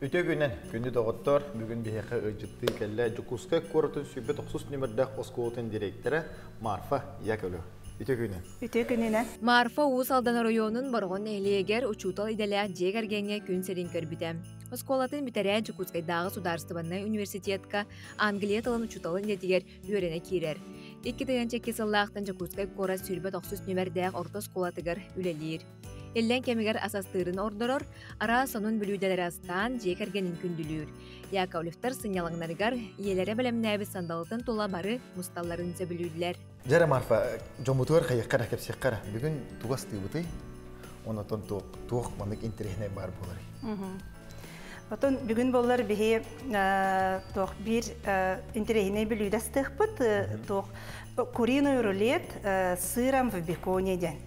Ütü günden, gündü doğuttor, bugün bir heka öcüttü kelle, Cukuska Korotun Sübet 30 numaradak Oskotun direktörü Marfa Yakolü. Ütü günden. Ütü gününe. Marfa Uğusaldan rayonun barğın ehliyeger uçutal idelä jeger genge gün serin körbütem. Oskolatın bitere Cukuskaydağı Sudarstvanna Üniversitetka Angliya tılın uçutalın idetiger üörene kirer. 2 dayançak kesallaqtan Cukuskay Kora Sürbet 30 numaradak orta skolatıgar ülelir. Ellen kemiger asastırını ordoror, ara sonun bülüdeleri astan jekergenin kündülür. Yakovliftar sinyalanglarıgar, iyelere bilemnäbi sandalıtın tola barı mustalların söbülüdüler. Jere Marfa, jomutuar kaya kara kepsi kara. Bugün tugas tibuti, onu ton tuğ manık interihne bar bolari. Oton bugün bollar bihi toq bir interehine bilüdestekpit toq Kurino Rulet сыром в беконе ден.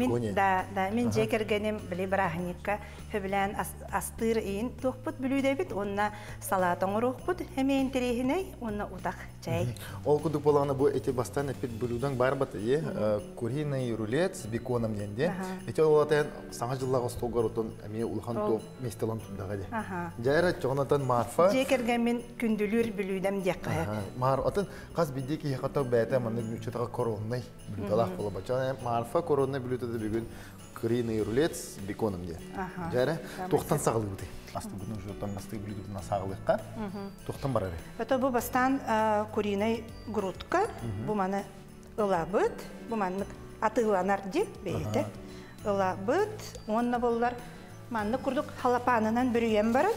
Min jekergenim bile brahnika heblen astır in toqput bilüdebit onna salatan roqput hemen interehine onna utak çay. Ol kuduk bolana bu eti bastan epit bilüden bar batı ye. Kurino Rulet с беконом денде. Eti olatan sana jıllağı stogar oton emi ulhan to mestelan tudagade. Jere çoğunatan Marfa. Jekergemin kündülür bilüdem diye. Mar oton qaz bidiki yaqata bäte manı Çatağa koronay bildalah bola bacan Marfa koronay bilütede bugün Kurino Rulet с беконом diye. Jere toqtan sağlı bu. Aslında bunun jotan nasıl bilüdüden sağlıqqa. Toqtan barare. Ото bu bastan Kurino grutka bu manı ılabıt bu manı atılanar di beyte. Ilabıt onna bollar manı kurduk halapanından bürüyen barın.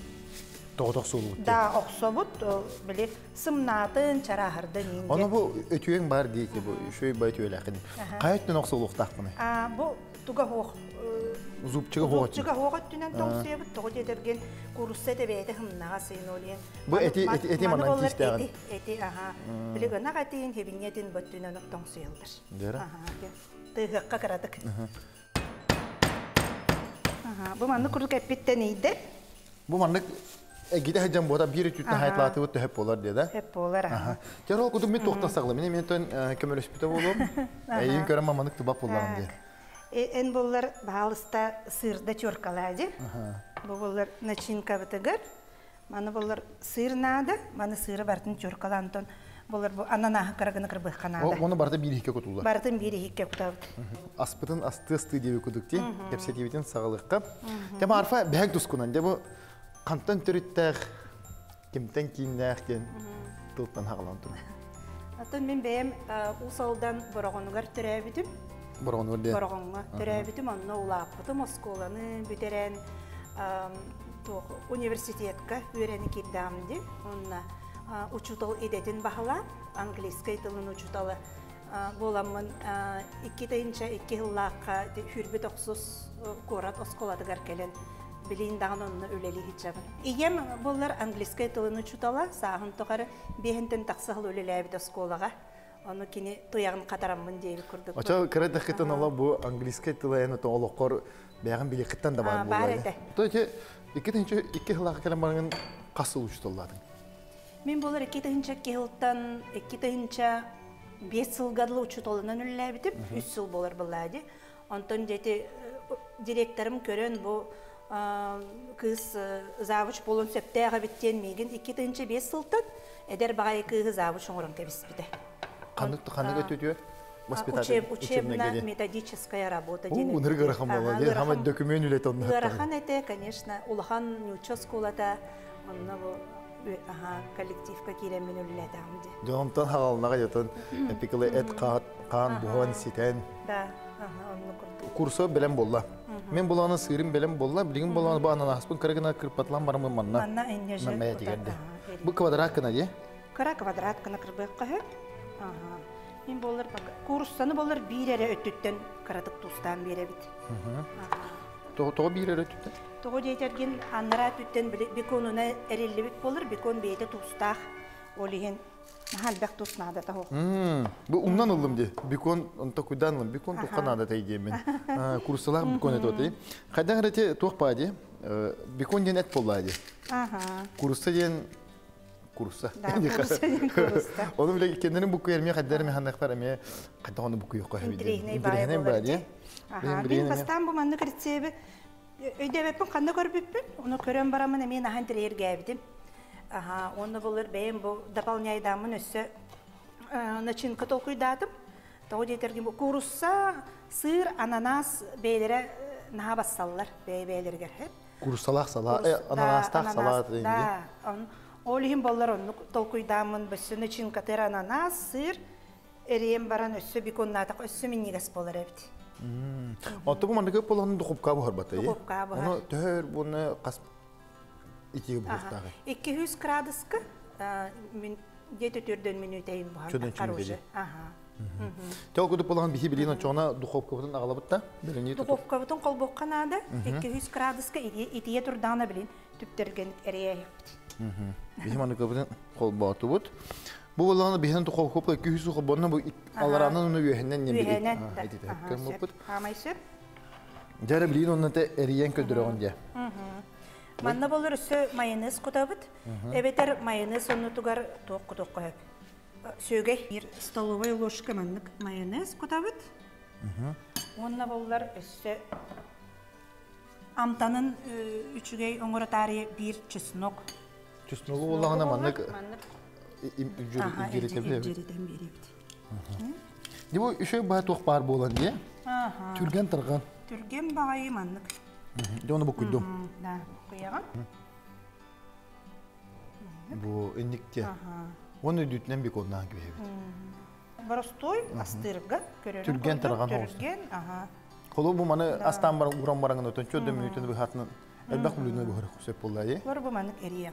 Toğdak solu. Da oxsobut bile sımnatın çarahırdı ninde. Onu bu ötüyen bar diye ki bu şöyle bayt öyle akıdı. Kayıttan oxsoluk takmını. Bu tuga hoq. Zupçıga hoq. Zupçıga hoq tünen tavsiye bu toğ edergen kurusete beyte hımnağa seyin olayan. Bu eti manan tiştağın. Eti aha. Bile gana qatin hebinyetin böttünen tavsiyeldir. Dera. Tığıqqa karadık. Bu manı kurduk epitten iyiydi. Bu manlık gide hacam bu da bir tütün hayatlatı bu hep olar diye de. Hep olar. Jarol kudum mi toqtan sağlam. Mene ton kömür hospital bolum. Eyim körem mamanlık tubak bollarım diye. En bollar bahalısta sırda çorkaladı. Bu bollar начинка bitigar. Mana bollar sır nada, mana sırı bartın çorkalanton. Bollar bu anana karagını kırbıh kanada. Onu barda bir hike kutullar. Bartın bir hike kutuldu. Aspıtın astı diye kuduk diye. Hepsi diyebitin sağlıkka. Tema arfa behek duskunan diye bu kantan türüttəq, kimdən kiyinləqdən tutdan haqlantın. Atan men bəyəm usaldan borağonugar törəbidim. Borağonugar diye. Borağonugar törəbidim, onna ulaqıdı Moskolanı büdərən universitetka öyrəni kirdamdı. Onna uçutal edetin bahala, angliskay tılın uçutalı bolamın 2 dayınca 2 yıllaqqa hürbet oxsus korat oskoladıgar kelen bilin dağın onunla öleli hicabın. İyem bollar angliskay tılını uçutala, sağın toqarı behinten taqsaqıl öleləyəbid oskolağa. Onu kini tuyağın qataramın deyip kurduk. Aça kara daqiqatan ola bu angliskay tılı yani to oloqor bəğin bilikittan da var bu. Var ede. Toyca 2 yıllaqqa kelen barın qasıl uçutaladın. Men bollar 2 dayınca kehiltan 2 dayınca 5 yılgadlı uçutalınan öleləyəbidim. 3 yıl bolar buladı. Ondan dedi direktörüm görən bu kız zavuç bolun septəyə bitten megen 2 dayınca 5 yıldan eder bağay kız zavuç oğran kebisbide. Qanıq ötüyor? Учебно методическая работа. Уныр гырахам бала, дер хама документ үлет онна. Гырахан это, конечно, улхан учасколата, онна бу коллективка киремен үлетамды. Жонтан халалнага жотон эпикले эт кан буган ситен. Да, онны курду. Курсы белем болла. Мен буланы сырым белем болла, билген буланы бу ананаспын кыргына кырпатлан бармын манна. Манна энежер. Мен дигенде. Бу квадрат кына же? Кара квадрат кына кырбыкка хэ. Мен болар курстаны болар бирере өттүттен каратык тустан беребит. Тоо бирере өттүттен. Тоо дейтерген аннара түттен беконуна эреллебит болар, бекон бейте тустах олиген халбак туснада та хок. Бу умнан ылдым ди. Бекон онта куйданлым, бекон туканада тайге мен. Курсалар бекон этоти. Кайдан рете тохпади. Бекон ден эт боллади. Курсы ден kursa. Kursa. Onu bile kendinin bu kuyermeye kadar hanaklar eme kadar onu bu kuyu koyabilir. İndirehne var ya. Ben bastan bu manlı kırtsebe Öydebepin kanda görüpün. Onu körön baramın emeğin ahan tireyer gäbdim. Aha, onu bulur benim bu doполняйдамын өссө начинка толкуйдадым. Того детерген bu kurussa sır, ananas beylere naha bassallar beylерге hep. Kursalak sala, ananastak salat deyince. Da, olihim bollar onu толкуйдамын бөссө начинка тер ananas, sır, eriyem baran өссө биконнатак өссө миннигес болар эбит. Отто bu mandık polanın dukupka bu harbatayı. Dukupka bu har. Onu tör bunu kas iki buçuktağı. 200 gradus'ka где-то 4 minüteyin bu har. Çöden Хороший. çimdeli. Aha. Tel kudu polan bihi bilin çoğuna dukupkadan ağlabat da. Dukupka butun kol bokkanada 200 gradus'ka itiye turdana bilin tüptergen eriye yaptı. Bihi mandık polan kol batı but. Bu olanı bihen dukupka 200 dukupka bu alaranın onu üyehenden ne bilin. Üyehenden. Aha. Amaysır. Jara bilin onu da eriyen ködürüğün diye. Manna bolur sö mayonez kutabıt. Ebeter mayonez onu tugar toq hep. Söge bir stоловая ложка manlık mayonez kutabıt. Onna bollar sö amtanın üçügey oңора tarihi bir çesnok. Çesnoğlu olanı manlık Jeriden beribdi. Ne bu şey bayağı toq bar bolan diye. Türgen tırgan. Türgen bağayı manlık. De onu bu kuydum. Da, kuyağım. Bu enlikte. Onu dütnen bir konudan gibi. Barostoy astırga görüyorum. Türgen tırgan olsun. Türgen, aha. Kolu bu mana astan barang uram barangın ötön çöde minütünde bir hatının elbaq bulunduğunu bu harı kusep olayı. Var bu manlık eriyağım.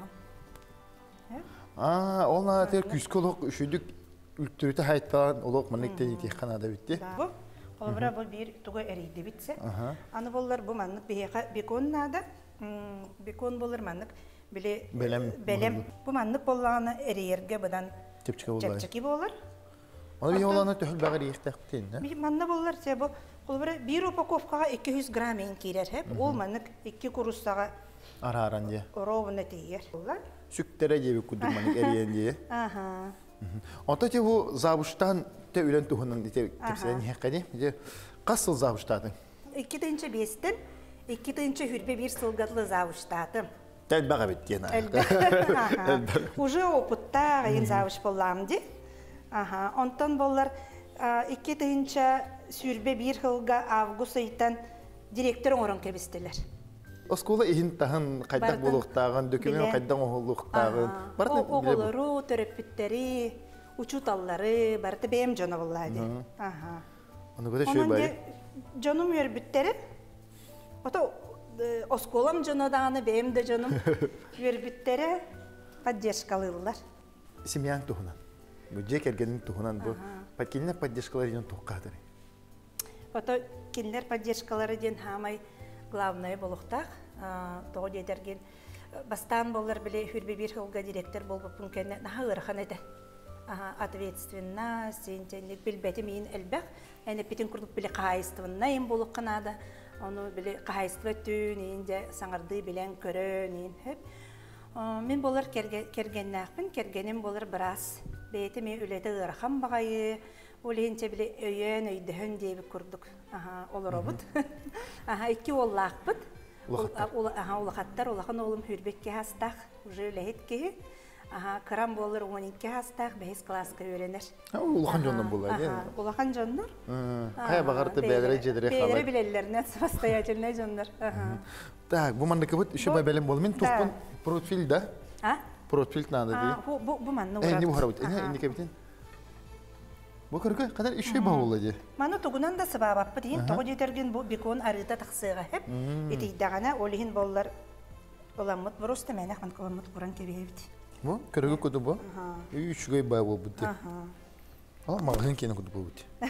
Onlar ter küskolog üşüdük ültürüte haytan olog manlık teyiti kanada bitti. Bu, kolbara bu bir tuğu eriydi bitse. Anı bollar bu manlık bekon nada. Bekon bollar manlık. Belem. Bu manlık bollağına eriyerge budan çepçeki bollar. Onu bir olana töhül bağır yektektin. Bir manna bollar bu. Kolbara bir upakovkaga 200 gram enkirer hep. Ol manlık 2 kurussaga Araran diye. Rovuna teyer. Süktere diye bir kudum manlık eriyen diye. Ota ki bu zabuştan te ülen tuhunun tepsilen hekani. Kasıl zabuştadın? 2. besten, 2. hürbe bir sılgatlı zabuştadım. Elbağa bitti yana. Уже опытта гайын завуш боллам ди. Онтон боллар 2. sürbe bir hılga avgust ayıtan direktör oran kebistler. Oskola ihin tahan kaydak buluqtağın, dökümen kaydak oğuluqtağın. Oğulları, törepütleri, uçutalları, barıtı benim canı vallahi. Onu böyle şöyle bayı. Canım yörbütleri. Ota oskolam canı dağını, benim de canım yörbütleri поддержкалылар. Семьян тухунан. Bu jek ergenin tuhunan bu. Patkinler поддержкалар yon tuqqadır. Ota kinler поддержкалары ден хамай главное болуқтақ. Тоғы дедерген бастан болар біле хүрбе бір хылға директор болбапын кәне наға ұрхан еді. Ответственно, сентенлік білбәті мейін әлбәқ. Әне петін күрдік біле қайыстывынна ем болуқ қанады. Оны біле қайыстыва түйін, енді саңырды білен көрін, хеп. Мен болар кергеннақпын, кергенім болар біраз. Бәйті мен үлеті ұрхан бағайы. Олейінше біле өйен, өйдіхін дейбі күрдік. Олар обыд. 2 оллақ бұд. Олақаттар, олақын олым хүрбекке хастақ. Уже өләйт кейі. Кырам болыр 12 хастақ, 5 класска өйренер. Олақан жондан болай. Олақан жондар. Қая бағарты бәдірі жедірі қалай? Бәдірі білелеріне, самостоятельный жондар. Так, bu mandaki bu işe baybalım bol. Men toqpan profil da. Profil nada diye. Bu manna uğradı. Ne bu harabit? Ne kebitin? Bu kadar işe bağlı diye. Manu tuğunan da sababı diyin. Toğu yetergen bu bikon arıda taksığa hep. İtiydağına olihin bollar olamut. Burası da menek man olamut kuran kebiyebdi. Bu? Kırıgı kudu bu? Üç göy bağlı bu diye. Ama malın kene kudu bu diye.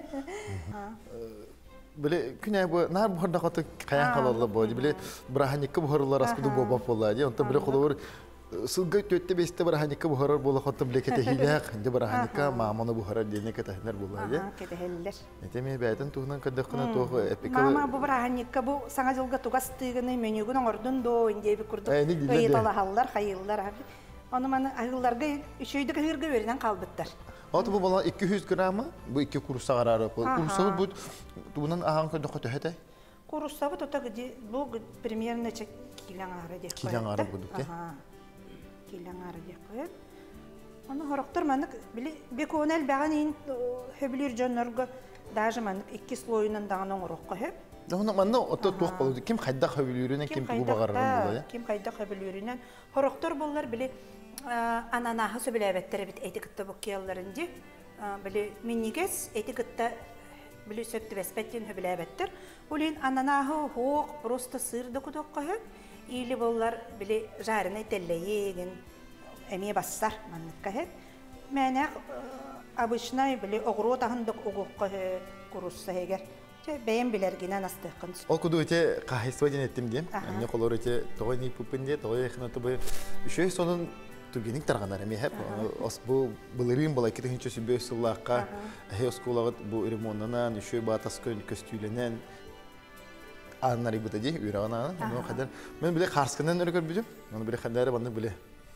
Böyle küne bu nar buharda katı kayan kalarla bu diye. Böyle bırahanikı buharlar askıdı bu bap olaydı diye. Ondan böyle kulağır Сылгай төтте бесте бараханика бухарар бола хаттым лекете хилях, де бараханика маманы бухарар дене кетахнер бола де. Кетехеллер. Этеме бәйтен туһунан кадыккына тоху эпика. Мама бу бараханика бу саңа жылга тугас тыгыны менюгун ордун до инде би курдук. Ыйталахаллар, хайыллар. Аны маны агылларга үшөйдүк хырга берден калбыттар. Аты бу бала 200 граммы, бу 2 курса карары. Курса бу тубунан ахан кадыкка төһәтә. Курустабы тота бу примерно килен ары деп. Килен ары будук, те? Килен ары деп. Аны хорактар манык бек онел баган ин хөбүлүр жоннорго даже манык 2 слойунан даган оңорокко хөп. Оны манна ото тук болду. Ким кайда хөбүлүрүнөн ким бу багарган болду, Ким кайда хөбүлүрүнөн хорактар боллар биле ананахы сөбүлөбеттер бит этикетте бу киялларынды. Биле минигес этикетте биле сөттүбеспеттен хөбүлөбеттер. Улин ананахы хок просто сырды кудокко хөп. Или боллар биле жарына теллейген эме бассар манныкка хөп. Менә обычный биле огро тагындык огокко курусса эгер. Бәйем билергенен астыкын. Ол куду өте кахисваден еттим дем. Эмне колор өте тогой не пупинде, тогой хнаты бу. Үшөй сонун тугеник таргандар эме хеп. Ос бу былырын бала кетенче сүбө сыллакка, хескулагыт бу ремонтынан үшөй батас көстүленен аннары бутади үрагана. Аны кадар мен биле карскынан өргөр бүдүм. Аны биле кадар баны биле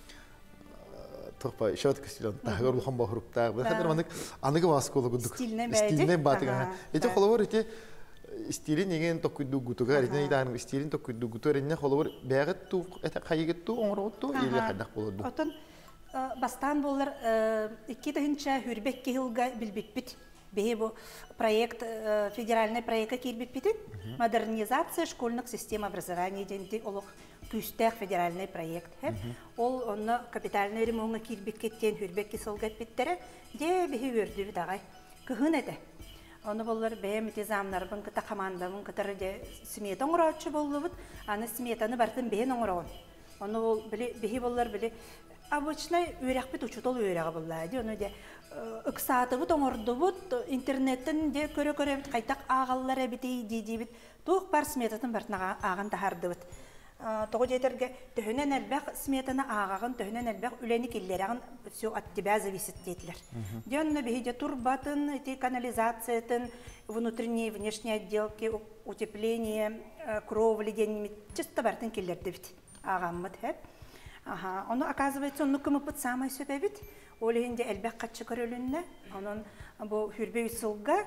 Топа, шот кыстилон, тагыр улхан бахруптаг. Бу кадар мандык аныгы васколу гудук. Стилне батыга. Эти холовор эти стилин деген токуйду гутуга, эти идан стилин токуйду гуторенне холовор бягыт ту, эта кайгытту, оңроту или кадак болду. Отон бастан болар 2-нче хүрбекке жылга билбитпит. Бе бу проект федеральный проектка кирбитпит. Модернизация школьных систем образования денди олук күстәк федеральный проект. Ол онны капитальный ремонтга кирбиткеттен хүрбекке сылгат биттере де бе өрдү дагай. Кыгын эте. Оны болар бе митизамнарбын кыта командамын кытары де смета оңрочу болдубут. Аны сметаны бартын бе оңрогон. Оны ол бе болар биле обычный үрәкбит учутол үрәгә булды. Оны де ыксатыбыт оңордубут интернеттен де көрө кайтак агаллар бити дидибит. Тук бар сметатын бартына аган тахардыбыт. Тогы жетерге төһөнен әлбәк сметаны агагын төһөнен әлбәк үләни килләрәгән всё от тебя зависит детләр. Дөнне беһиде турбатын, эти канализациятын, внутренние внешние отделки, утепление, кровли ден чисто бартын килләрде бит. Агаммыт хәп. Оны оказывается, он нукымыпыт самай сөбәбит. Ол инде әлбәк катчы көрөлүнне. Анын бу хүрбе үсүлгә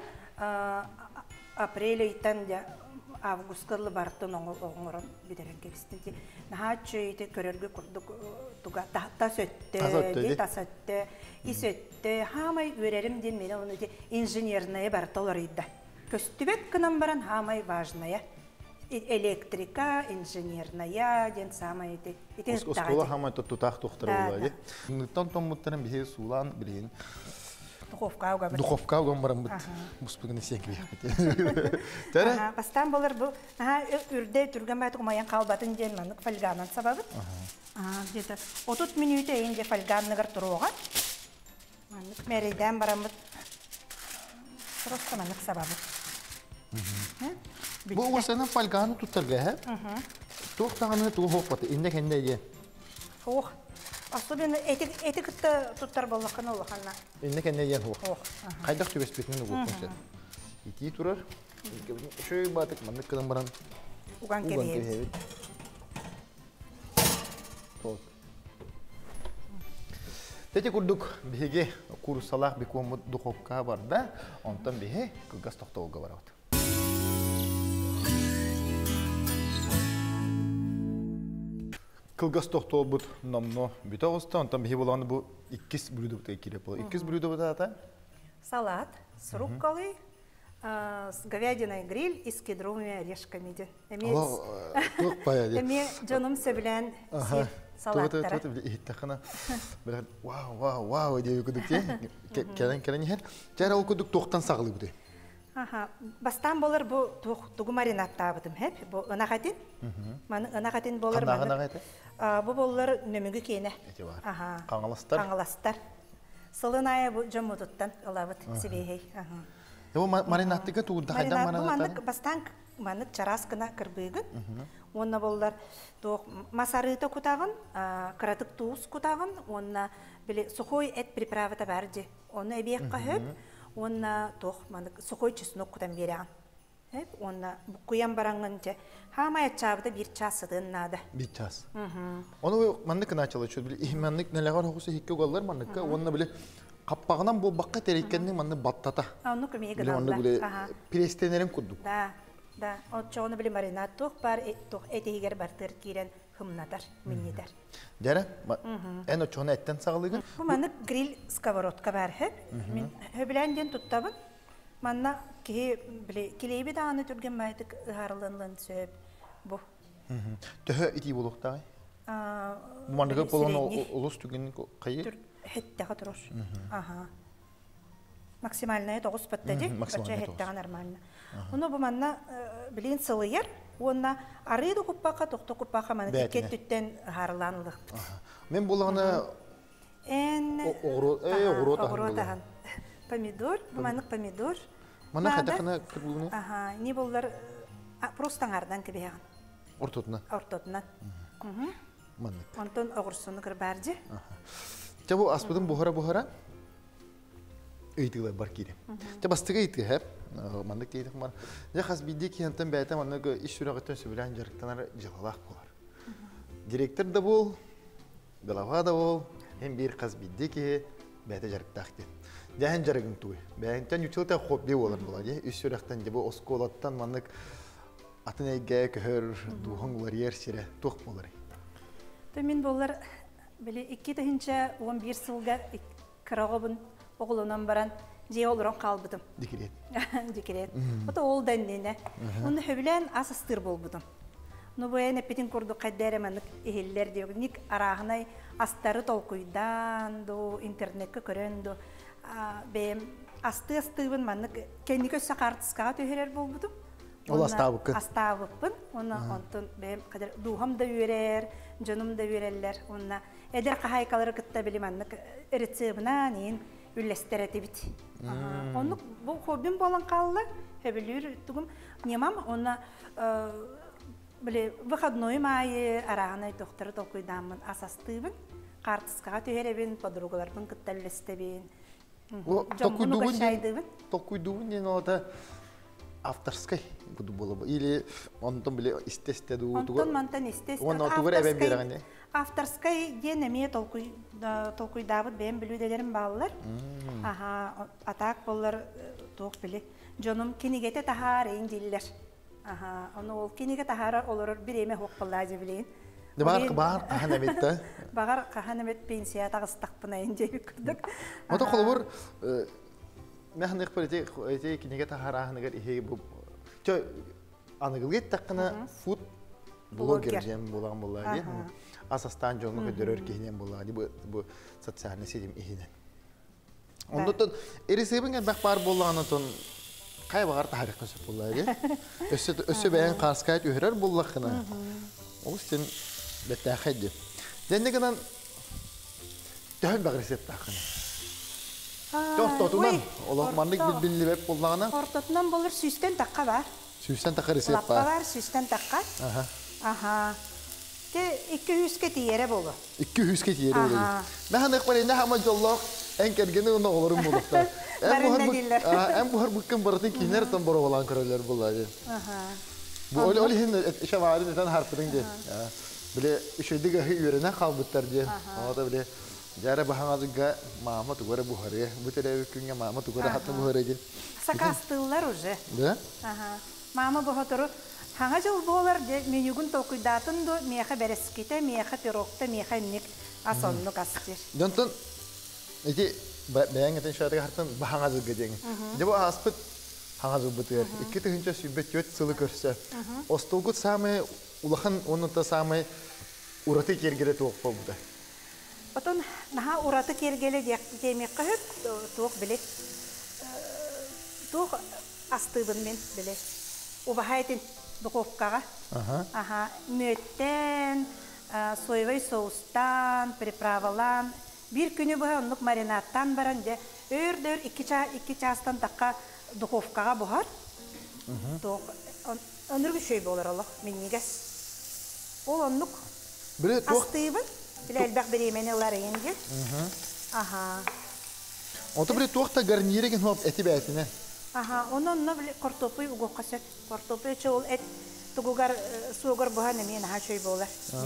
апрель айдан августкалы бартын оңорон бидерен кебистинди. Нахачыйты көрөргө курдук туга та сөттө, тасөттө, исөттө, хамай өрерим ден мене оны инженерная бартолар идде. Көстүбет кынан баран хамай важная. Электрика, инженерная, ден самай ите. Оскола хамай тутак тохтара булады. Нуттан томуттан бие сулан билин. Духовка уган барам бит. Буспыгын сенки. Тара? Бастан болар бу. Үрдө түргөн бат умаян калбатын ден манык фальганан сабабы. Где-то 30 минут энде фальганныгар турууга. Манык мериден барам бит. Просто манык сабабы. Бу уасана фальгану туттарга, Туктаганы тухоппаты. Инде кенде ие. Ох. Особенно этикетте туттар боллакан олаканна. Инде кенде ие хох. Кайдак төбеспетин угукмуш. Ити турар. Шөй батык мандык кыдан баран. Уган кебе. Тот. Тете курдук биге курсалак беком духовка бар да, онтан биге кылгас токтоолга барат. Кылгас токтоол бут номно битогуста, онтан биге болгону бу 2 блюдо кирип болот. 2 блюдо ата? Салат с рукколой, с говядиной гриль и с кедровыми орешками. Эми жаным себилен салаттар. Иттахана. Вау, деп күдүк. Келен хер. Жара ол күдүк токтан сагылы бу. Бастан болар бу тугу маринад табытым хеп. Бу ынахатын. Маны ынахатын болар маны. Бу болар нөмүгү кейне. Каңаластар. Сылыная бу жомутуттан алабыт себехей. Бу маринадтыгы тугуда кайдан маринад? Бу бастан маны чараскына кырбыгын. Онна болар масарыты кутагын, кыратык туз кутагын, онна биле сухой эт приправата барди. Оны эбекка хөп, онна маны сухой чеснок кутан берген. Хөп, онна куян бараңынча хамай чабыда 1 часыдын нада. 1 час. Оны мандык начало чөт биле, мандык нелегар хогусы хикке голлар мандыкка, онна биле каппагынан бул бакка терейкендин манды баттата. Оны көмеге далдар. Оны биле престенерин курдук. Да. Да, отчоны били маринад тух бар, тух этигер бартыр кирен хымнатар, миннитер. Дәрі, ән отчоны әттен сағылығын? Бу маны гриль сковородка бар хеп. Мен хөбіләнден туттабын. Манна келейбі дағаны түрген майтык ұғарылынлын сөп. Бу. Төхі ити болуқтағы? Бу мандығы болуын олыс түген қайы? Хеттіға тұрыш. Максимальная 9 паттади, бача хеттіға нормально. Оны бу манна білейін сылыйыр. Онна арыйды куппақа, тоқты куппақа маны кет түттен ұғарыланылық. Мен болағына оғыру тағын. Помидор, бұманық помидор. Мана қайдақына кір бұлыны? Не болар просто аңардан кебеғын. Ортотынан? Ортотынан. Онтон оғырсыны кір бәрді. Жабу аспыдың бұхара өйтігілер бар кейден. Бастыға өйтігі әп, мандық дейдік бар. Қас бейде кейінтен бәйті мандығы іш сүрағыттен сөбілән жарықтанар жылалақ болар. Директор да бол, голова да бол, hem bir қас бейде кей бәйті жарықтақ ден. Дәйін жарығын туы. Бәйінтен үтілті хобби болар болады. Үш сүрақтан жабы осколаттан мандық атын әйгәй көхір, дуғын олар ер сірі тоқ болар. Мен болар 2-11 сылға қырағыбын оғылынан баран жей олырын қалбыдым. Декерет. Ота ол дәндені. Оны хөбілән ас ыстыр болбыдым. Ну бұян әппетін көрді қайдәрі мәнік ehellер деугі. Ник арағынай астары толкуйдан, интернетке көрінді. Бәйім асты-астығын мәнік кәнік өсі қартысқаға түйерер болбыдым. Ол астауықы? Астауықпын. Оны онтын бәйім қадар дұғым да үйерер, жоным да үйерерлер. Оны әдір қағайқалары күтті білім мәнік рецебінан ең үлләстер әті біт. Оны бұл хоббим болан қалылар. Хөбілер түгім. Немам, оны выходной майы арағынай тоқтары толкуйдамын асастыбын. Қартысқаға түйеребін, подругаларбын күттәлістебін. Жомғыны қашайдыбын. Толкуйдыбын ең ода авторской буду было бы или он там были естественно он мантан естественно авторской ден эме толкуйдабыт бем билүүделерим баллар атак боллар тоқ биле жоном кинигете тахар эң диллер оны ол киниге тахар олор бир эме хок болла же билейин бар каханамет багар каханамет пенсия тагыстакпына энже күрдүк мото колбур Мәхнек политик эти кинеге тахарахнагар ихе бу. Чо аныгылгет такына фуд блогер жем булган булла ди. Асастан жоңго көдөрөр кенен булла ди бу социальный сетим ихинен. Ондотон эрисебинге бак бар булганытын кай багар тарих көсөп булла ди. Өсө бәйен каскайт өһөрөр буллакына. Ол сен беттахеди. Деннегенен тәһәл баг рецепт такына. Тортотунан, олар мандык билбили беп буллагана. Тортотунан болар сүстен такка бар. Сүстен такка рецепт бар. Лапка бар, сүстен такка. Те 200 тиере болу. 200 тиере болу. Мәхәнек бар инде һәм жоллак эн кергене уны оларым булыкта. Эн бу һәр бүккән барты кинер тан бара булган көрәләр булады. Бу ол һин шәварин тан харпын ди. Биле ишедиге йөренә калбыттар ди. Анда биле Jara bahangazga mama tu gore buhare, butere kunga mama tu gore hatta buhare je. Sakastıllar уже. Да? Mama buhaturu hangajul bolar je menyugun tokuydatın do meha bereskite, meha pirokta, meha nik asonnu kastir. Jonton iki beğengetin şarkı hartan bahangazga jeng. Jabo aspet hangazul buter. İki tünce sübet yot sılı körse. Ostolgut same ulahan onu ta same urati kergere tokpa buda. Потом наха ураты кергеле демек кыһыт туох биле туох астыбын мен биле убахайтин духовкага мөттен соевый соустан приправалан бир күнү бу онлук маринадтан баран де өрдөр 2 частан такка духовкага бухар туох өнүргү шөй болор аллах меннигес ол онлук астыбын Биләлбәк беременеләр инде. Онда бер туакта гарниреген хоп эти бәсенә. Онны бер картопы угы касет. Картопы чол эт тугугар сугар баһаны мен хашой болар.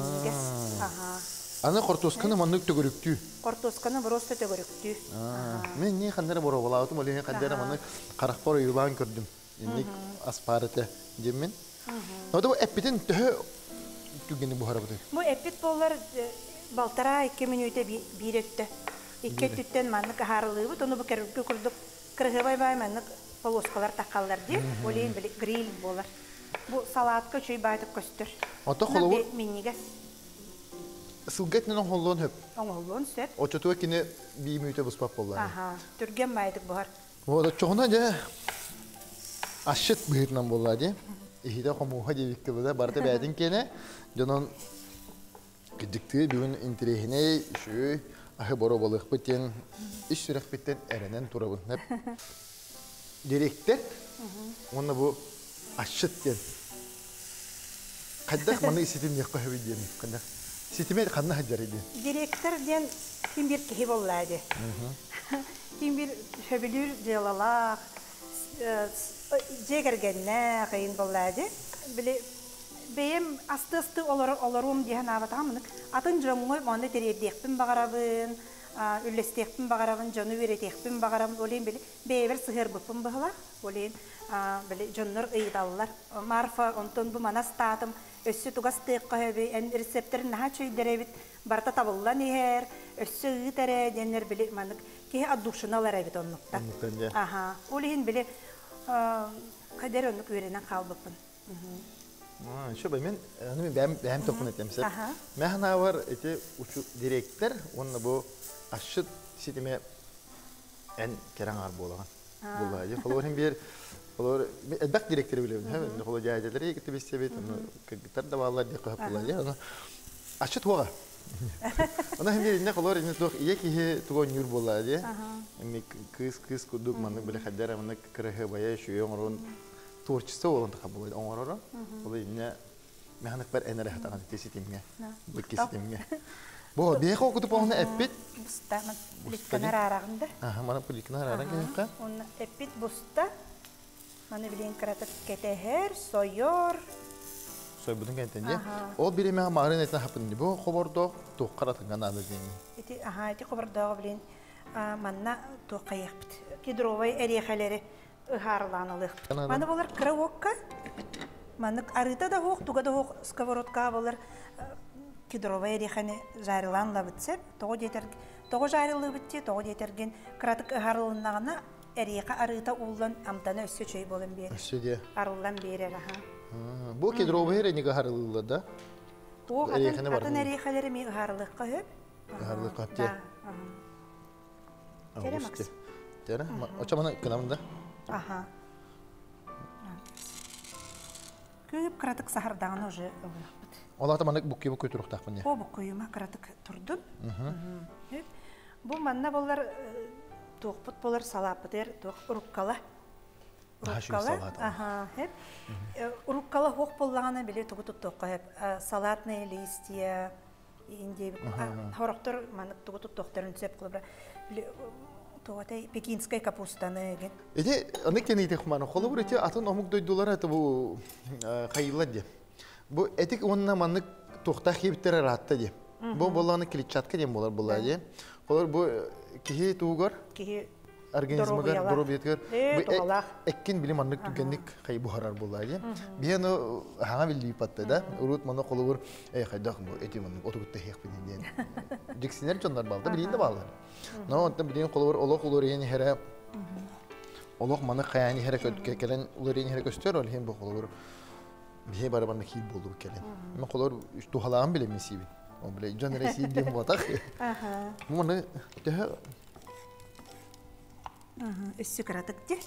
Аны картосканы маннык төгөрүктү. Картосканы просто төгөрүктү. Мен не хандара боро булатым, оле хандара маннык каракпор юлан көрдүм. инник аспарыты деммен. Ода бу эппитин төһө түгени бу харабыты. Бу эппит болар балтара 2 минутта биретте. 2 түттен маннык харылыбы, тону бу керүккө курдук. Кыргыбай бай маннык полоскалар такаллар ди. Олейн били гриль болар. Бу салатка чөй байтып көстөр. Ата холову миниге. Сылгетнен холлон хөп. Оңоллон сөп. Очотуа кине 1 минутта буспап боллар. Аха, түрген байтык бар. Ода чоғна же ашыт быһырнан болла ди. Ихиде хомуха дебиккелде барта бәдин кене. Жонон кидикти бүгүн интерехине шу ахы боро болык битен иш сүрәк биттен эренен турабын. Директор оны бу ашыт ден. Каддак маны ситим якка хәбидем. Каддак ситиме канна хаҗар иде. Директор ден ким бир кеһи боллады. Ким бир хөбүлүр делалак жегергенне кайын боллады. Биле бем асты-асты олорум диһен абатамын. Атын жоңой моны теребдекпин багарабын, үллестекпин багарабын, жону беретекпин багарабын. Олен биле бевер сыгыр буппун бахла. Олен биле жоннор ыйдаллар. Марфа онтон бу манас татым өссө тугастык кайбы эн рецепторын наха чөйдеребит барта табыллан ихер өссө ыйтере денер биле манык ки аддушуналар эбит оннукта. Аха. Олен биле кадер оннук өренен калбыппын. Şu ben hem topun etmişim. Mehna var eti uçu direktör onun bu aşıt sitime en keren arba olan. Bulayı. Kolorun bir kolor bak direktörü bile hem kolor cahilleri gitti biz sebet onu gitar da vallahi diye kapı bulayı. Onu aşıt var. Ona hem bir ne kolor ne doğru iyi ki tuğun yur bulayı. Hem kız kuduk manlık bile kadar manlık kırığı bayağı şu yorun Torçisi olan da kabul ediyor. Onlara o yine mekanik bir enerji hatakan tesitimge, bu tesitimge. Bu bir okudu bu onu epit. Busta, bulikner arağında. Aha, mana bulikner arağında. Onu epit busta. Mana bilin karatak keteher, soyor. Soy budun kentende. O bir meka marin etna hapın. Bu kobordo to karatak gana da diyeyim. İti aha, iti kobordo bilin. Mana to kayıpt. Kidrovay eriyeleri. Harlanılık. Mana bolar kravokka. Manık arıta da hoq, tuga da hoq skовородка bolar. Kidrovay eriyeni jarılanla bitsep, toğu jarılı bitti, toğu yetergen kratık harlanağına eriyeka arıta ullan amtana össü çöy bolun beri. Össü diye. Arılan beri aha. Bu Kidrovay eriyeni harılı da? O atan eriyekeleri mi harılıkka hep? Harılıkka diye. Teremaks. Terem? O çamana kınamında? Aha. Köp kratık sahardağını уже ылыхпыт. Олар таманык букки бу көтүрүк такмын. О бу күйүмө краtık турдум. Бу манна болар тоқпут болар салапытер, тоқ уруккала. Уруккала. Аха, хеп. Уруккала хоқ боллаганы биле тугутуп тоққа хеп. Салатные листья, инде хороктор маннык тугутуп тоқтарын сеп кылып. Тоғатай пекинская капустаны ген. Эти аныккен итек мана холу бир эти атын омук дойдулар аты бу кайылла ди. Бу этик онна маннык тохта хиптер ратта ди. Бу боланы клетчатка дем болар булар ди. Холор бу кихи тугар. Кихи организмга доробиеткер. Бу эккен билим маннык түгенник кай бухарар булар ди. Бияны хана билди патта да. Урут мана холу бир кайдак бу эти маннык отугутта хекпин ден. Диксинер чондар балда билинде балдар. Но онда билин колор олох улорен хере. Олох маны каяни хере көткелен улорен хере көстөр ол хем бу колор. Бие барабан ки болду келен. Мен колор тухалаан биле месиби. О биле жанре си дем ботак. Аха. Муны те Өссү кратык де.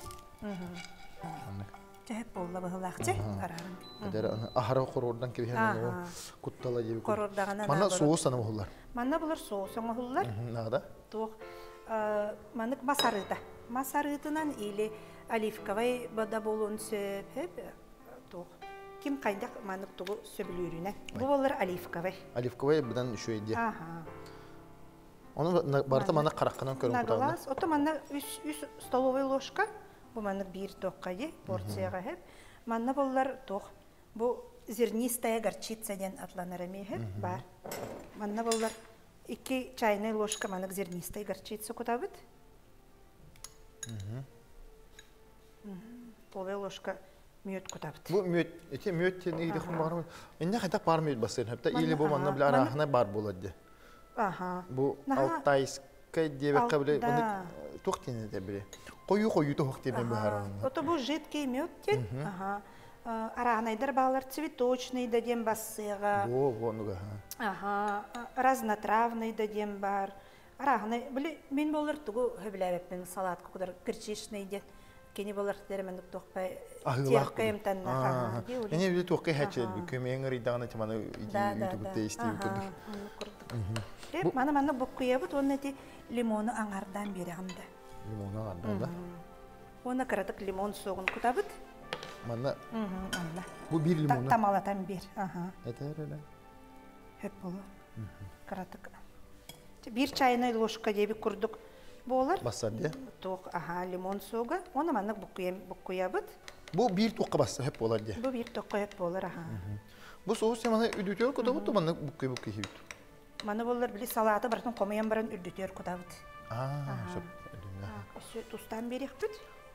Те болла бахлакчы арарын. Дер ахара корордан кебен куттала жеби. Корордагана. Мана соус аны булар. Мана булар соус булар. Нада? Тоқ манык масарыта. Масарытынан или оливковый бада болун сөп. Тоқ ким кайдак манык тугу сөбүлүрүнө. Бу болар оливковый. Оливковый будан үчө иде. Аха. Onu barta mana qaraqanan көрүп турабы. Наглас, ото мана 3 столовый ложка. Бу мана бир тоққа же порцияга хеп. Мана болар тоқ. Бу зернистая горчица ден атланар эме хеп бар. Мана болар 2 чайная ложка мана зернистой горчица кутабыт. полы ложка мүйөт кутабыт. Бу мүйөттен иде хум бар. Инде кайта бар мүйөт бассын. Хәтта или бу манна белән арахына бар булады. Ага. Бу алтайская дебе кабеле буны туктене дә беле. Кою тохты мен бар. Ото бу жидкий мүйөт ден. Ага. Арахнайдар балар цветочный дадем бассыга. Во нуга. Ага. Разнотравный дадем бар. Арахнай биле мен болар тугу хөбләбеппен салат кудар кирчишный ден. Кени болар теремен тохпай. Тияккайм танна. Эне биле тохкай хәчә көмең ридагына тиманы ютубта истеп курдук. Мана бу куябыт оннати лимоны аңардан берәгәндә. Лимоны аңардан да. Оны каратык лимон сугын кутабыт. Мана. Анна. Бу бир лимон. Тамалатан бир. Ага. Этереле. Хеп болу. Каратык. Бир чайный ложка деби курдук. Болар. Басар де. Тох, ага, лимон суга. Оны мана букуябыт. Бу бир токка басса хеп болар де. Бу бир токка хеп болар, ага. Бу соус мана үдүтөр кутабыт, мана буккай хеп. Мана болар били салаты бартын комаян баран үрдүтөр кутабыт. Шоп. Өсө тустан берекпит.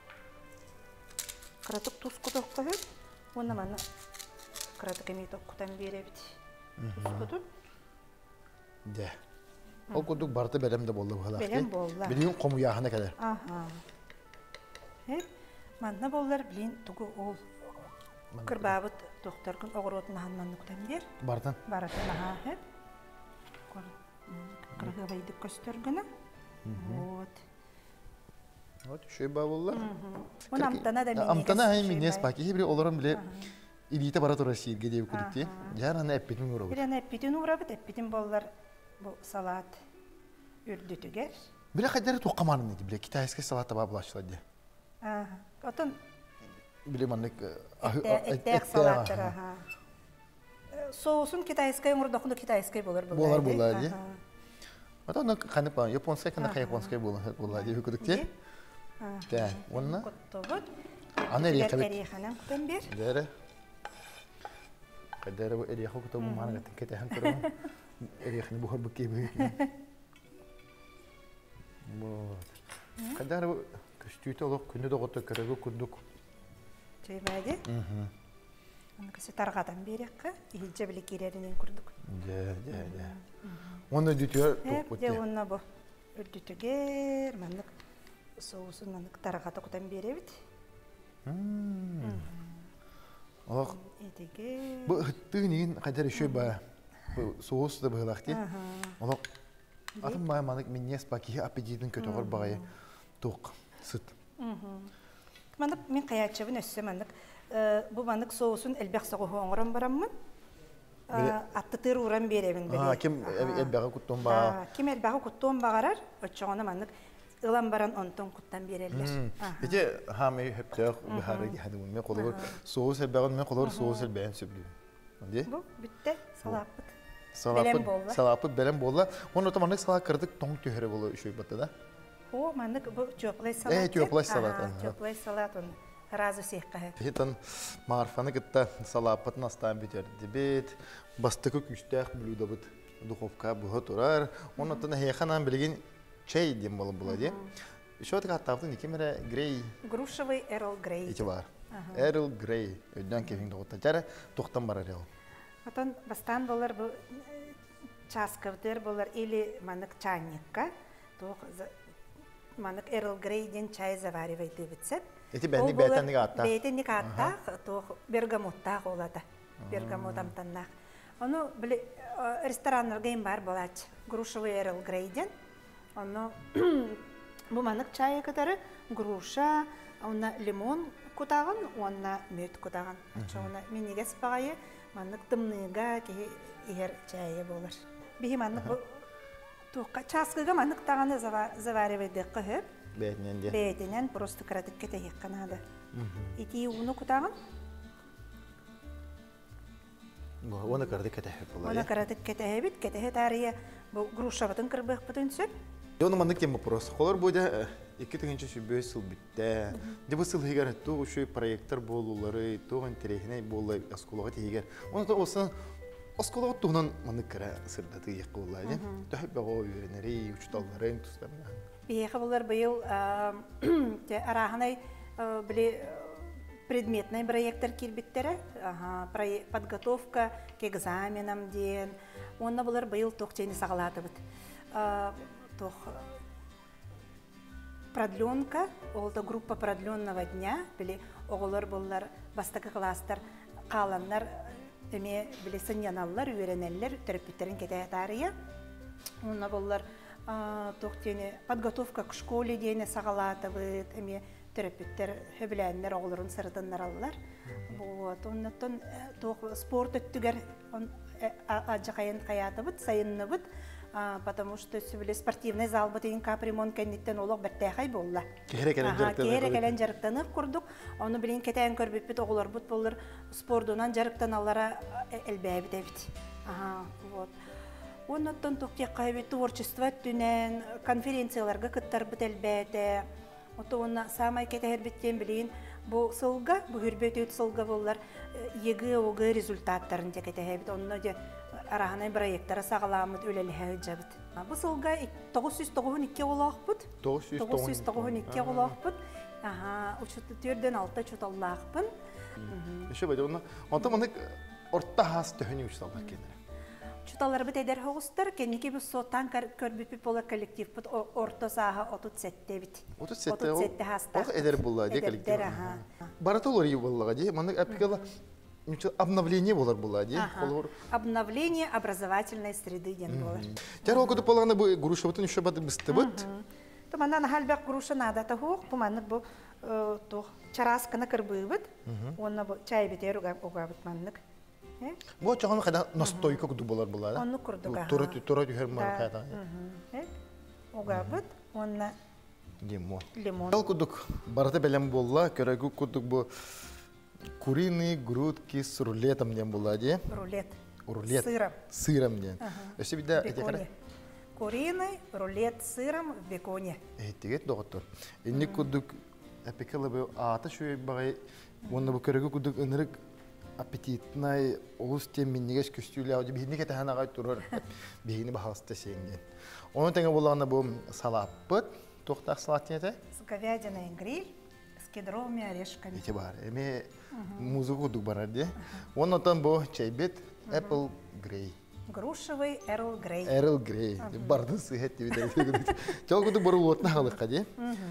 Каратык туз кутокка хеп. Оны мана каратык эми токкутан беребит. Туз кутуп. Де. Ол кудук барты берем де болду бала. Берем болду. Билин кому яхына кадер. Ага. Мана болар билин тугу ол кырбабыт докторгун огоротун ханнан кутан бер. Бартан. Баратын ага хеп. Кыргы байдык көстөргүнө. Вот, шөй бабуллар. Оны амтана да менеге. Амтана айми нес баки бир олорун биле илите бара тура сирге деп күдүкте. Жараны эппитин урабыт. Бирен эппитин урабыт, эппитин боллар бу салат үрдүтүгер. Биле кайдары токкамарын дип биле китайский салат таба булачлады. Отон биле маннык эттек салаттар, ага. Соуsun китайский мурдакында китайский болар бу. Болар ди. Отон каныпа японский кана японский болар дип күдүкте. Да, онна. Аны реханан кутан бер. Дере. Кадары бу эрехо куту мана кете хан турам. Эрехни бу хорбу кебе. Вот. Кадары бу көстүтө олок күндө доготто көрөгө күндүк. Чейбади? Аны кесе таргадан берекка, илже биле киреринен күрдүк. Да. Оны дүтөр токпут. Де онна бу. Үрдүтүгер, мандык соусын мандык таргата кутан беребит. Олок. Этеге. Бу хыттыгын кадары шөй ба. Бу соус да былакты. Олок. Атым бай мандык миннес баки аппетитин көтөгөр багай ток сыт. Мандык мен каячыбын өссө мандык. Бу мандык соусын элбек сагы оңорон бараммын. Аттытыр уран беребин беле. Ким элбеге куттон ба? Ким элбеге куттон багарар, өчөгөнө мандык ылан баран онтон куттан берелер. Эти хами хептер бахары хадым мен колор соус элбеген мен колор соус элбен сөблү. Анди? Бу бүтте салапыт. Салапыт белем болла. Оны томандык сала кырдык тоң төһөрө боло үшөй батта да. О, мандык бу чоплай салат. Чоплай салат. Чоплай салат он. Разы сехка. Хитан марфаны гытта салапыт настан битер дебет. Бастыкы күстәк блюдо бит. Духовка бу турар. Оны тана хеханан билген чай дем боло булади. Еще така таптын икемере грей. Грушевый Эрл Грей. Ити бар. Эрл Грей. Өдөн кевин догота. Жара токтан барар ел. Атан бастан болар бу часкавдер болар или мандык чайникка. Тох мандык Эрл Грей ден чай заваривает битсеп. Эти бенди бетенник атта. Бетенник атта, тох бергамотта олата. Бергамот амтаннак. Ону биле рестораннарга им бар болач. Грушевый Эрл Грей ден. Оно бу мандык чай катары груша, онна лимон кутаган, онна мөт кутаган. Чона миниге спагайы мандык тымныга ки игер чайы болар. Бихи мандык тоққа часкыга мандык таганы заваривайды кыһып. Бетинен просто кратык кете хекканады. Ити уну кутаган. Оны кратык кете болар. Оны кратык кете бит, кете тария бу грушабатын кырбык бутун сөп. Оны мандык тем вопрос. Холор буде 2000 сыл битте. Дебу сыл хигер ту ушу проекттер болулары, ту интерехне боллай асколога тигер. Оны да олса асколога тугунан мандык кара сырдаты якыллайды. Тахып бего үйренери, учталларын тустарына. Бияха булар быйыл араханай биле предметный проекттер кирбиттере, подготовка к экзаменам ден. Онна булар быйыл тоқтені сағалатыбыт. Продленка, олда группа продленного дня, били оғылар болар бастакы класстар, қаланлар, эме били сыньяналлар, үйренеллер, терапевтерин кете тария. Онна болар тоқтені подготовка к школе дейіне сағалатыбыт, эме терапевттер хөбіләнлер оғыларын сырдынлар алылар. Оннаттан спорт өттігер аджақайын қаятыбыт, сайынныбыт, потому что спортивный зал бутын капремонт кәнеттен олық бәттәқай болла. Кехерекелен жарықтанып құрдық. Оны білін кетәйін көрбеппет оғылар бұт болыр спордынан жарықтан аллара әлбәбіт әбіт. Оннаттан тоқтек қайбет творчество түнен, конференцияларға күттар бұт әлбәді. Оны самай кетәйір біттен білейін. Бұл сылға, бұл хүрбет өт сылға болар егі-оғы результаттарын кетәйір біт. Оны араханай проекттары сағаламыд өлелі жабыт. Бұл сылға 992 олақ бұд. 992 олақ бұд. Учыты түрден алта чуталлақ бұн. Еще бәді, онда мұны орта хас төхіне үшталдар кендері. Чуталар бұд әдер хоғыстар, кенеке бұл соттан көрбіпі болар коллектив бұд орта саға 37 біт. 37 хастар. Ол әдер болар де коллектив. Барат олар үй болаға де, мұны әпікала обновление болар болар де. Обновление образовательной среды ден болар. Тәр ол көтіп болағына бұл ғұрушы бұтын үші бады бұсты бұд? Тұманнан халбәк ғұрушы надата хоқ, бұманнық бұл чарасканы кірбі бұд, оны чай бетер оға бұд маннық. Бұл чағаны қайда настойка күді болар болар? Оны күрдік. Тұра түйер мар қайда? Оға бұд, оны лимон. Ол күдік бараты бәлем болла, көрәгі күдік бұл куриный грудки с рулетом ден болла де? Рулет. Сыром. Сыром ден. Өсі біді беконе. Куриный рулет с сыром в беконе. Тегет доғыттыр. Енді күдік әпекелі бұл аты шөй бағай, оны бұл көрәгі күдік үнірік аппетитный олыс тем меннегеш көстүлі ауды бейіне кетіған ағай тұрыр бейіне бағасты сейінген. Оның тәңі болағына бұл салаппыт, тоқтақ салат неті? С говядиной гриль, с кедровыми орешками. Еті бар, әме музыку күдік барар де. Оның отан бұл чайбет Apple Grey. Грушевый Эрл Грей. Эрл Грей. Бардың сыйхет дебедер. Чал күдік бұру отына қалыққа де.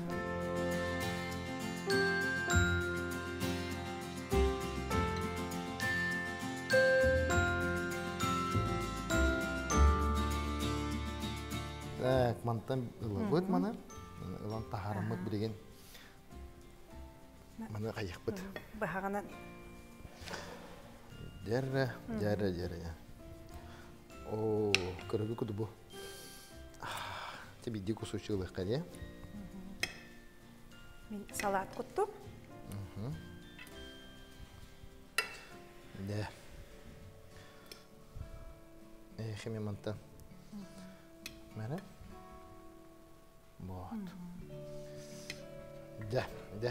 Мантан ылыбыт маны, ылан тахарымыт білеген маны қайық бұд. Бағағанан? Дәрі. О, көрігі күді бұл. Тебе деку сушылық қаде. Мен салат құттым. Да. Хеме мантан. Мәні? Вот. Да.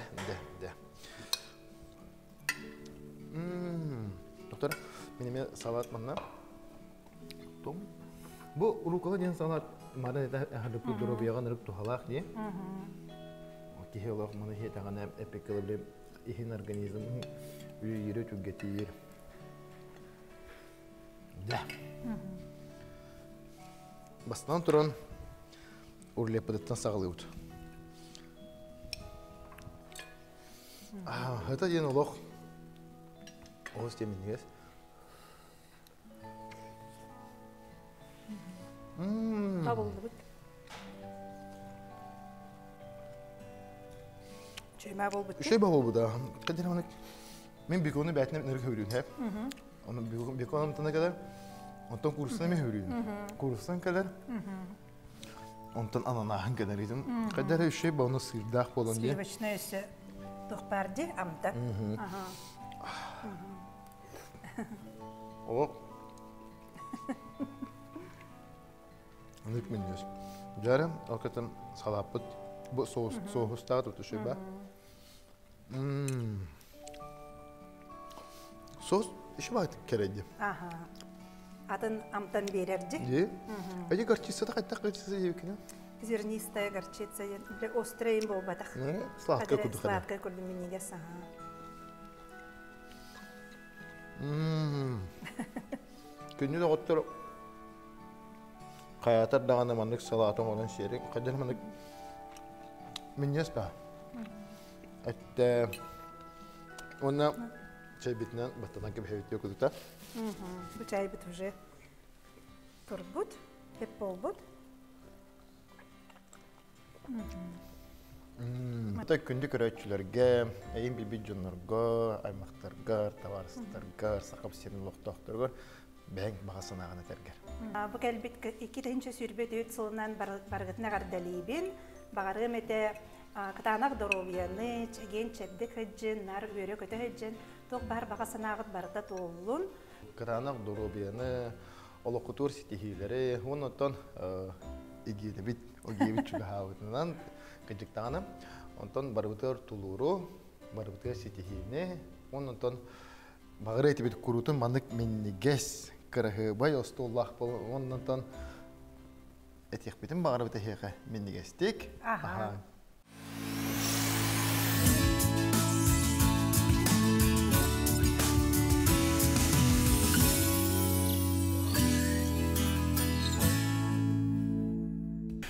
Доктор, менеме салат манна. Том. Бұл рукала ден салат мада да хадып дұрып яған рып тухалақ де. Кехелақ маны хетаған эпикалы білем ихин организм үйері түгетейір. Да. Бастан тұрын урлепадыттан сағылы өт. Это ден олық. Оғыз темінігіз. Табылды бұд. Шөйма бол бұд. Шөйма бол бұд. Мен беконы бәтіне нөрі көрейін әп. Беконым тана кәдер. Онтан курсына мен көрейін. Курсын кәдер. Онтан ананағын кәдер едім. Кәдер үшей бауны сырдақ болын де. Сливочный өсі тұқпарды амта. Оқ. Анық мен өз. Жәрі, алқытын салапыт. Бұл соғыстағы тұты шөй ба. Соғыз іші бағыт керейді. Атын амтан берерді. Де? Әде горчицада қайттақ горчица ебекіне? Зернистая горчица. Острейін бол батақ. Сладкая күді қада. Сладкая күді менеге саға. Күнні de qottır qayatar dağına manlık salatın olan şeyi qajar manlık minnes ba. Hatta ona çay bitnen battadan gibi hevit yok uduta. Bu çay bit уже turgut, hep bolbut. Hatta kündük öğretçilerge, eyin bilbi jonlarga, aymaqtarga, tavarıstarga, saqap senin loqtaqtarga бәң бағасына ғана тәргер. Бұл кәлбет 2-ші сүрбет өт сылынан барғытына ғардалейбен, бағарғы мәті кытанақ дұровияны, чәген чәбдік әджін, нар өрі көті әджін, тоқ бар бағасына ғыт барда толуын. Кытанақ дұровияны, олы құтур сетихилері, онытын егені бит, огебет жүгі хауытынан қыжықтағаны, онытын барбытыр тулуру, барбытыр сетихиліне, онытын бағыр әйті бет күрутын мандық меннегес кірігі бай остоллақ бұл, онытын әтек бетін бағыр бет әйеға меннегестік.